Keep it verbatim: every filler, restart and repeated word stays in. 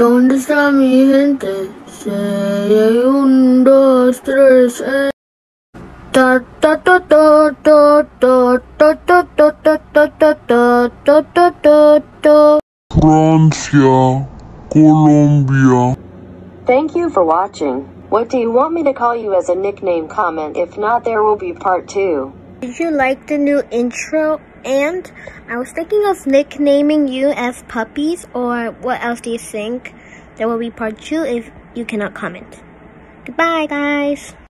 ¿Dónde está mi gente? Seis, un, dos, tres, eh. Ta ta ta ta ta ta ta ta ta ta ta ta ta ta ta ta. Francia, Colombia. Thank you for watching. What do you want me to call you as a nickname? Comment. If not, there will be part two. Did you like the new intro? And I was thinking of nicknaming you as puppies, or what else do you think? There will be part two if you cannot comment. Goodbye, guys.